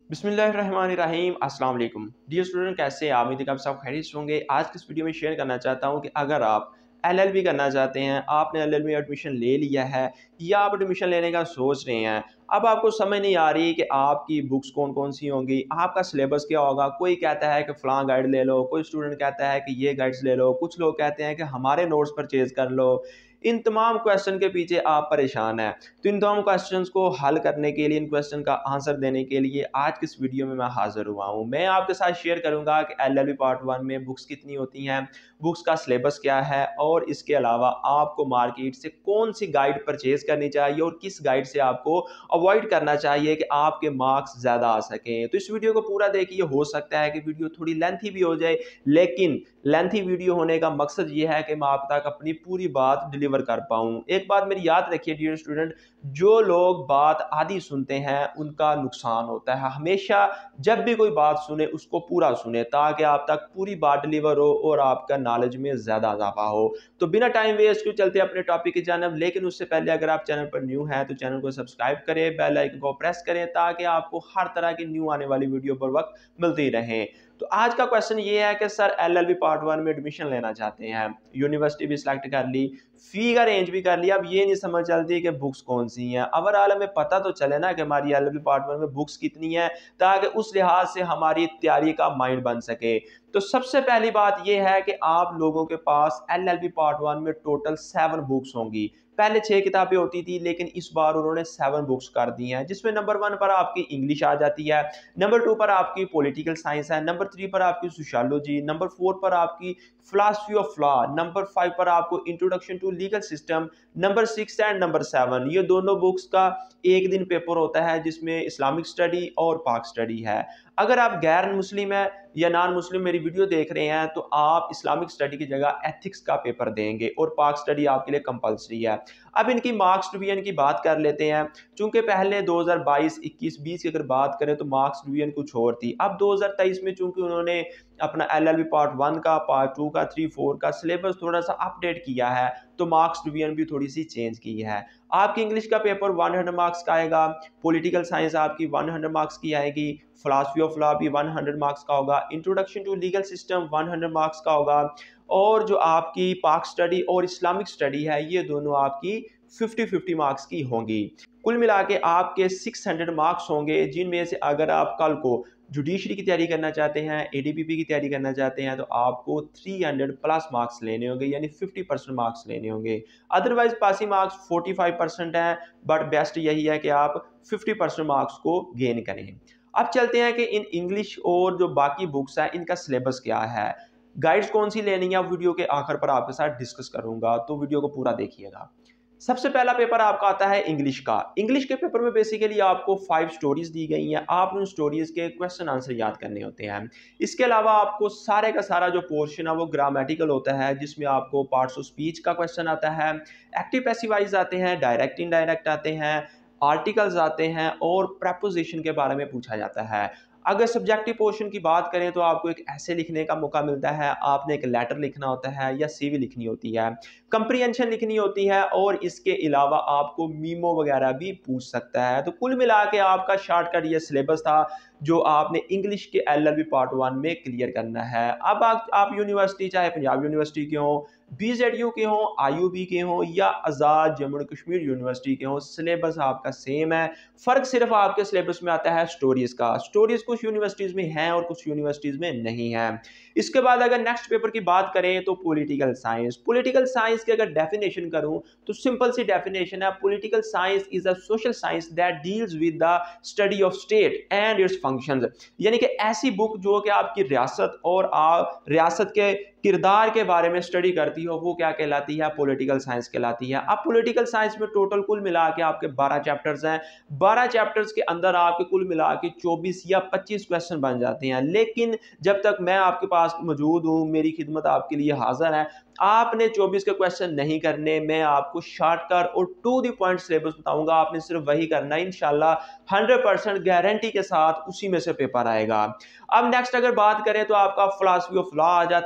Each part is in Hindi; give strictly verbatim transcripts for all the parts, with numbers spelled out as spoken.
बिस्मिल्लाहिर्रहमानिर्रहीम अस्सलाम वालेकुम डियर स्टूडेंट, कैसे हैं आप? उम्मीद है कि आप सब खैरियत से होंगे। आज की इस वीडियो में शेयर करना चाहता हूं कि अगर आप एलएलबी करना चाहते हैं, आपने एलएलबी में एडमिशन ले लिया है या आप एडमिशन लेने का सोच रहे हैं, अब आपको समझ नहीं आ रही कि आपकी बुक्स कौन कौन सी होंगी, आपका सिलेबस क्या होगा। कोई कहता है कि फ़लाँ गाइड ले लो, कोई स्टूडेंट कहता है कि ये गाइड्स ले लो, कुछ लोग कहते हैं कि हमारे नोट्स परचेज़ कर लो। इन तमाम क्वेश्चन के पीछे आप परेशान हैं, तो इन तमाम क्वेश्चंस को हल करने के लिए, इन क्वेश्चन का आंसर देने के लिए आज की इस वीडियो में मैं हाज़िर हुआ हूँ। मैं आपके साथ शेयर करूँगा कि एलएलबी पार्ट वन में बुक्स कितनी होती हैं, बुक्स का सिलेबस क्या है और इसके अलावा आपको मार्केट से कौन सी गाइड परचेज़ करनी चाहिए और किस गाइड से आपको अवॉइड करना चाहिए कि आपके मार्क्स ज़्यादा आ सकें। तो इस वीडियो को पूरा देखिए। हो सकता है कि वीडियो थोड़ी लेंथी भी हो जाए, लेकिन लेंथी वीडियो होने का मकसद ये है कि मैं आप तक अपनी पूरी बात डिलीवर कर पाऊँ। एक बात मेरी याद रखिए डियर स्टूडेंट, जो लोग बात आधी सुनते हैं उनका नुकसान होता है। हमेशा जब भी कोई बात सुने उसको पूरा सुने, ताकि आप तक पूरी बात डिलीवर हो और आपका नॉलेज में ज़्यादा इजाफा हो। तो बिना टाइम वेस्ट के चलते अपने टॉपिक की जानब, लेकिन उससे पहले अगर आप चैनल पर न्यू हैं तो चैनल को सब्सक्राइब करें, बेल आइकन को प्रेस करें, ताकि आपको हर तरह की न्यू आने वाली वीडियो पर वक्त मिलती रहे। तो आज का क्वेश्चन ये है कि सर एलएलबी पार्ट वन में एडमिशन लेना चाहते हैं, यूनिवर्सिटी भी सिलेक्ट कर ली, फी का रेंज भी कर लिया, अब ये नहीं समझ चलती कि बुक्स कौन सी हैं। ओवरऑल हमें पता तो चले ना कि हमारी एलएलबी पार्ट वन में बुक्स कितनी है, ताकि उस लिहाज से हमारी तैयारी का माइंड बन सके। तो सबसे पहली बात यह है कि आप लोगों के पास एलएलबी पार्ट वन में टोटल सेवन बुक्स होंगी। पहले छह किताबें होती थी, लेकिन इस बार उन्होंने सेवन बुक्स कर दी हैं, जिसमें नंबर वन पर आपकी इंग्लिश आ जाती है, नंबर टू पर आपकी पॉलिटिकल साइंस है, नंबर थ्री पर आपकी सोशियोलॉजी, नंबर फोर पर आपकी philosophy of law, number five पर आपको introduction to legal system, number six and number seven ये दोनों बुक्स का एक दिन पेपर होता है, जिसमें इस्लामिक स्टडी और पाक स्टडी है। अगर आप गैर मुस्लिम है या नॉन मुस्लिम मेरी वीडियो देख रहे हैं, तो आप इस्लामिक स्टडी की जगह एथिक्स का पेपर देंगे और पाक स्टडी आपके लिए कंपलसरी है। अब इनकी मार्क्स डिवीजन की बात कर लेते हैं। चूंकि पहले दो हज़ार बाईस, इक्कीस, बीस की अगर बात करें तो मार्क्स डिवीजन कुछ और थी। अब दो हज़ार तेईस में चूंकि उन्होंने अपना एलएलबी पार्ट वन का, पार्ट टू का, थ्री, फोर का सिलेबस थोड़ा सा अपडेट किया है, तो मार्क्स डिवीजन भी थोड़ी सी चेंज की है। आपकी इंग्लिश का पेपर सौ मार्क्स का आएगा, पॉलिटिकल साइंस आपकी सौ मार्क्स की आएगी, फिलॉसफी ऑफ लॉ भी सौ मार्क्स का होगा, इंट्रोडक्शन टू लीगल सिस्टम सौ मार्क्स का होगा, और जो आपकी पाक स्टडी और इस्लामिक स्टडी है ये दोनों आपकी फिफ्टी फिफ्टी मार्क्स की होंगी। कुल मिला के आपके छह सौ मार्क्स होंगे, जिनमें से अगर आप कल को जुडिशरी की तैयारी करना चाहते हैं, एडीपीपी की तैयारी करना चाहते हैं, तो आपको तीन सौ प्लस मार्क्स लेने होंगे, यानी पचास परसेंट मार्क्स लेने होंगे। अदरवाइज पासिंग मार्क्स पैंतालीस परसेंट है, बट बेस्ट यही है कि आप पचास परसेंट मार्क्स को गेन करें। अब चलते हैं कि इन इंग्लिश और जो बाकी बुक्स हैं इनका सिलेबस क्या है, गाइड्स कौन सी लेनी है, वीडियो के आखिर पर आपके साथ डिस्कस करूंगा, तो वीडियो को पूरा देखिएगा। सबसे पहला पेपर आपका आता है इंग्लिश का। इंग्लिश के पेपर में बेसिकली आपको फाइव स्टोरीज दी गई हैं, आप उन स्टोरीज के क्वेश्चन आंसर याद करने होते हैं। इसके अलावा आपको सारे का सारा जो पोर्शन है वो ग्रामेटिकल होता है, जिसमें आपको पार्ट्स ऑफ स्पीच का क्वेश्चन आता है, एक्टिव पैसिव वॉइस आते हैं, डायरेक्ट इनडायरेक्ट आते हैं, आर्टिकल्स आते हैं और प्रेपोजिशन के बारे में पूछा जाता है। अगर सब्जेक्टिव पोर्शन की बात करें तो आपको एक ऐसे लिखने का मौका मिलता है, आपने एक लेटर लिखना होता है या सीवी लिखनी होती है, कंप्रीहेंशन लिखनी होती है, और इसके अलावा आपको मीमो वगैरह भी पूछ सकता है। तो कुल मिला के आपका शॉर्टकट ये सिलेबस था जो आपने इंग्लिश के एलएलबी पार्ट वन में क्लियर करना है। अब आप, आप यूनिवर्सिटी चाहे पंजाब यूनिवर्सिटी के हो, बीजेडयू के हो, आईयूबी के हो या आज़ाद जम्मू कश्मीर यूनिवर्सिटी के हो, सिलेबस आपका सेम है। फ़र्क सिर्फ आपके सिलेबस में आता है स्टोरीज़ का। स्टोरीज़ कुछ यूनिवर्सिटीज़ में हैं और कुछ यूनिवर्सिटीज़ में नहीं है। इसके बाद अगर नेक्स्ट पेपर की बात करें तो पॉलिटिकल साइंस। पॉलिटिकल साइंस की अगर डेफिनेशन करूं तो सिंपल सी डेफिनेशन है, political science is a social science that deals with the study of state and its functions. यानी कि ऐसी बुक जो कि आपकी रियासत और रियासत के किरदार के बारे में स्टडी करती हो, वो क्या कहलाती है, पॉलिटिकल साइंस कहलाती है। अब पॉलिटिकल साइंस में टोटल कुल मिला के आपके बारह चैप्टर्स हैं, बारह चैप्टर्स के अंदर आपके कुल मिला के चौबीस या पच्चीस क्वेश्चन बन जाते हैं। लेकिन जब तक मैं आपके पास मौजूद हूं, मेरी खिदमत आपके लिए हाजिर है, आपने चौबीस के क्वेश्चन नहीं करने, मैं आपको शॉर्टकट और टू द पॉइंट सिलेबस बताऊंगा, आपने सिर्फ वही करना है। इंशाल्लाह हंड्रेड परसेंट गारंटी के साथ उसी में से पेपर आएगा। अब नेक्स्ट अगर बात करें तो आपका फिलॉसफी ऑफ लॉ आ जाता है। इसमें कुल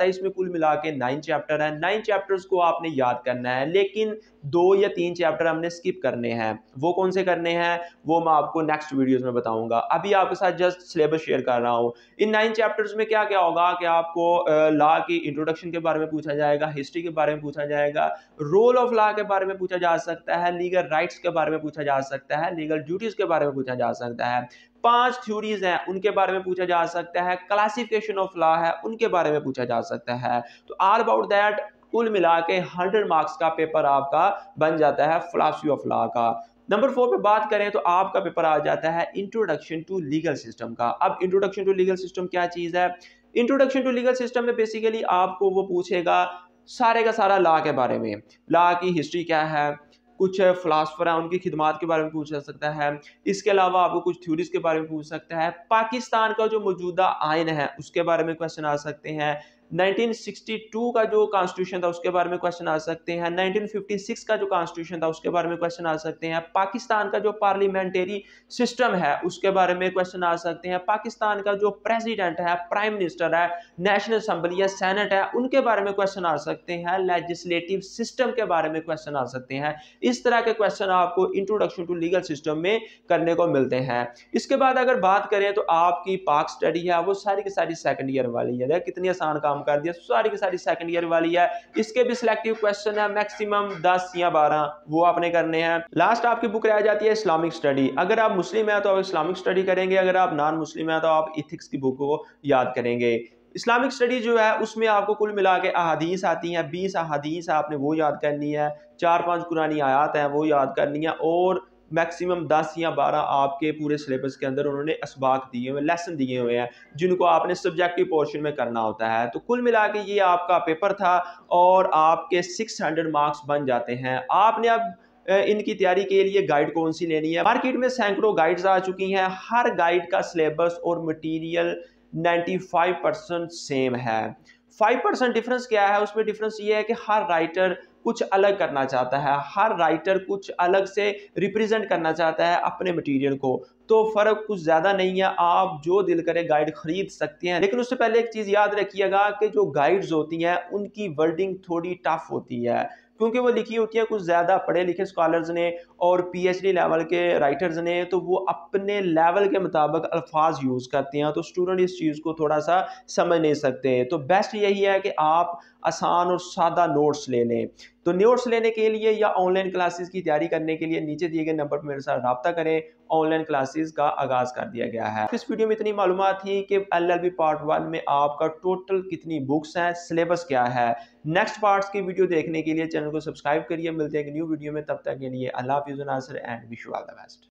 मिला के नाइन चैप्टर है। नाइन चैप्टर्स को आपने याद करना है, लेकिन दो या तीन चैप्टर हमने स्किप करने हैं। वो कौन से करने हैं वो मैं आपको नेक्स्ट वीडियोस में बताऊंगा। अभी आपके साथ जस्ट सिलेबस शेयर कर रहा हूँ। इन नाइन चैप्टर्स में क्या क्या होगा कि आपको लॉ की इंट्रोडक्शन के बारे में पूछा जाएगा, हिस्ट्री के बारे में पूछा जाएगा, रोल ऑफ लॉ के बारे में पूछा जा सकता है, लीगल राइट्स के बारे में पूछा जा सकता है, लीगल ड्यूटीज के बारे में पूछा जा सकता है, पांच थ्योरीज हैं उनके बारे में पूछा जा सकता है, क्लासिफिकेशन ऑफ लॉ है उनके बारे में पूछा जा सकता है। तो ऑल अबाउट दैट कुल मिला के हंड्रेड मार्क्स का पेपर आपका बन जाता है फिलॉसफी ऑफ लॉ का। नंबर फोर पे बात करें तो आपका पेपर आ जाता है इंट्रोडक्शन टू लीगल सिस्टम का। अब इंट्रोडक्शन टू लीगल सिस्टम क्या चीज है? इंट्रोडक्शन टू लीगल सिस्टम में बेसिकली आपको वो पूछेगा सारे का सारा लॉ के बारे में, लॉ की हिस्ट्री क्या है, कुछ फिलासफर हैं उनकी खिदमात के बारे में पूछ सकता है, इसके अलावा आपको कुछ थ्योरीज के बारे में पूछ सकता है, पाकिस्तान का जो मौजूदा आइन है उसके बारे में क्वेश्चन आ सकते हैं, नाइनटीन सिक्सटी टू का जो कॉन्स्टिट्यूशन था उसके बारे में क्वेश्चन आ सकते हैं, नाइनटीन फिफ्टी सिक्स का जो कॉन्स्टिट्यूशन था उसके बारे में क्वेश्चन आ सकते हैं, पाकिस्तान का जो पार्लियामेंट्री सिस्टम है उसके बारे में क्वेश्चन आ सकते हैं, पाकिस्तान का जो प्रेसिडेंट है, प्राइम मिनिस्टर है, नेशनल असेंबली है, सेनेट है, उनके बारे में क्वेश्चन आ सकते हैं, लेजिस्लेटिव सिस्टम के बारे में क्वेश्चन आ सकते हैं। इस तरह के क्वेश्चन आपको इंट्रोडक्शन टू लीगल सिस्टम में करने को मिलते हैं। इसके बाद अगर बात करें तो आपकी पाक स्टडी है वो सारी की सारी सेकंड ईयर वाली है। कितनी आसान काम कर दिया, सारी की सारी सेकंड ईयर वाली है। इसके भी सिलेक्टिव क्वेश्चन है मैक्सिमम दस या बारह, वो आपने करने हैं। लास्ट आपकी बुक रह जाती है इस्लामिक स्टडी। अगर आप मुस्लिम है तो आप इस्लामिक स्टडी करेंगे, अगर आप नॉन मुस्लिम है तो आप इथिक्स की बुक को याद करेंगे। इस्लामिक स्टडी जो है उसमें आपको कुल मिला के अहादीस आती हैं, बीस अहादीस आपने वो याद करनी है, चार पांच कुरानी आयात हैं वो याद करनी है, और मैक्सिमम दस या बारह आपके पूरे सिलेबस के अंदर उन्होंने असबाक दिए हुए, लेसन दिए हुए हैं जिनको आपने सब्जेक्टिव पोर्शन में करना होता है। तो कुल मिला के ये आपका पेपर था और आपके छह सौ मार्क्स बन जाते हैं। आपने अब इनकी तैयारी के लिए गाइड कौन सी लेनी है? मार्केट में सैकड़ों गाइड्स आ चुकी हैं, हर गाइड का सिलेबस और मटीरियल पचानवे परसेंट सेम है। फाइव परसेंट डिफरेंस क्या है? उसमें डिफरेंस ये है कि हर राइटर कुछ अलग करना चाहता है, हर राइटर कुछ अलग से रिप्रेजेंट करना चाहता है अपने मटेरियल को, तो फर्क कुछ ज्यादा नहीं है। आप जो दिल करे गाइड खरीद सकते हैं, लेकिन उससे पहले एक चीज याद रखिएगा कि जो गाइड्स होती हैं उनकी वर्डिंग थोड़ी टफ होती है, क्योंकि वो लिखी होती है कुछ ज्यादा पढ़े लिखे स्कॉलर्स ने और पीएचडी लेवल के राइटर्स ने, तो वो अपने लेवल के मुताबिक अल्फाज यूज करते हैं, तो स्टूडेंट इस चीज को थोड़ा सा समझ नहीं सकते। तो बेस्ट यही है कि आप आसान और सादा नोट्स ले लें। तो नोट्स लेने के लिए या ऑनलाइन क्लासेस की तैयारी करने के लिए नीचे दिए गए नंबर पर मेरे साथ रब्ता करें। ऑनलाइन क्लासेस का आगाज कर दिया गया है। इस वीडियो में इतनी मालूमात थी कि एलएलबी पार्ट वन में आपका टोटल कितनी बुक्स हैं, सिलेबस क्या है। नेक्स्ट पार्ट्स की वीडियो देखने के लिए चैनल को सब्सक्राइब करिए। मिलते हैं एक न्यू वीडियो में, तब तक के लिए अल्लाह हाफिज़ and wish you all the best.